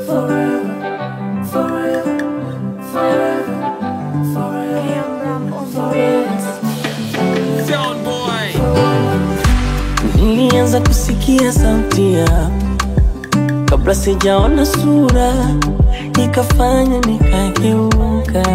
Nilianza kusikia sauti yako kabla sijaona sura, ikafanya nikageuka,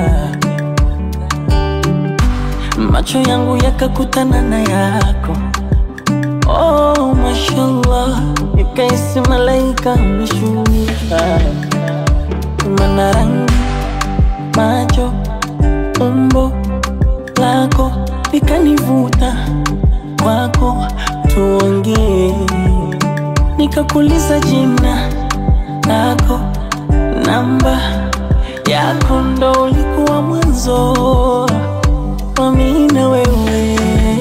macho yangu yakakutana na yako. Oh, mashallah, nikaisi malaika ameshuka. Mana rangi, macho, umbo lako likanivuta kwako, tuongee. Nikakuuliza jina lako, namba yako, ndo ulikuwa mwanzo wa mimi na wewe.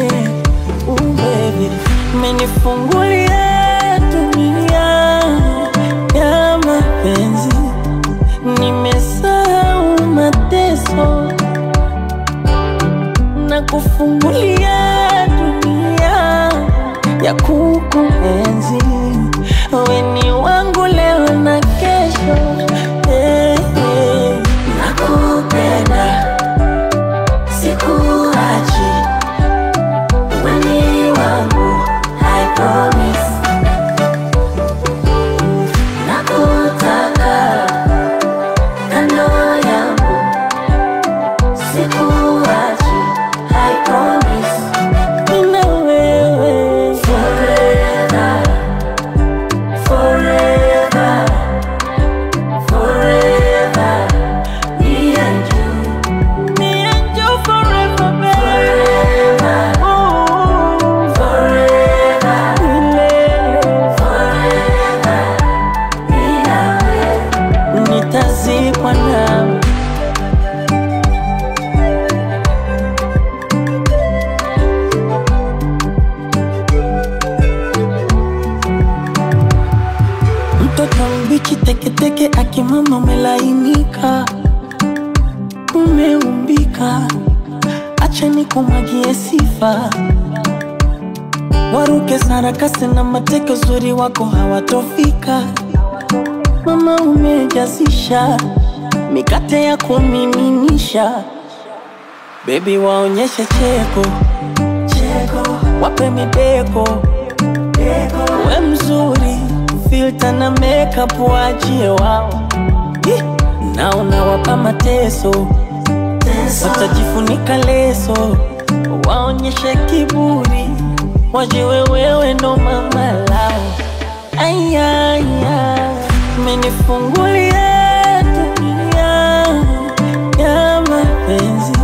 Baby, umenifungulia dunia ya mapenzi, nimesahau mateso na kufungulia dunia ya kukuenzi. Wewe ni wangu leo na kesho, nakupenda, sikuachi, wewe ni wangu, I promise. Nakutaka kando yangu, sikuachi, I promise. Nina wewe forever, forever, forever. Me and you forever, baby. Oh, forever, forever. Nina wewe, nitazikwa nawe. Mtoto mbichi teke teke, akimama umelainika, umeumbika. Acha nikumwagie sifa, waruke sarakasi na mateke, uzuri wako hawatofika. Mama umejazisha mikate ya kumiminisha, baby waonyeshe cheko, cheko, wape mideko, deko. We mzuri, filter na makeup waachie wao, na unawapa mateso, watajifunika leso, waonyeshe kiburi, wajiwe wewe ndo mama lao. Ayaya, umenifungulia dunia ya mapenzi,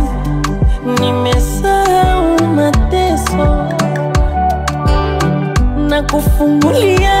nimesahau mateso na kufungulia